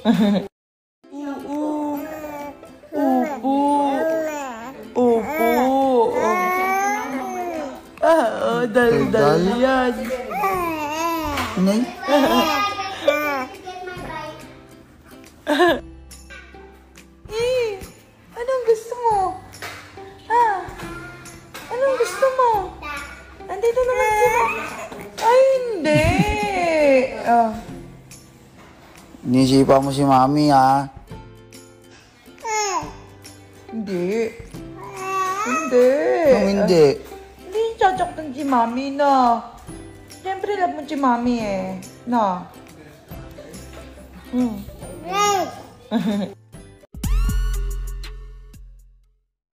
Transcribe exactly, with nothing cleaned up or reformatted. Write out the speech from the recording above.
Oo. Opo. Opo. Ah, dal-dal yan. Inay? Eh, anong gusto mo? Ah, anong gusto mo? Andito naman si Mami. Ay, hindi. Ah. Inisipa mo si Mami, ha? Hindi. Hindi. Anong hindi? Hindi sasaktan si Mami na. Siyempre, love mo si Mami eh. Na. Hmm.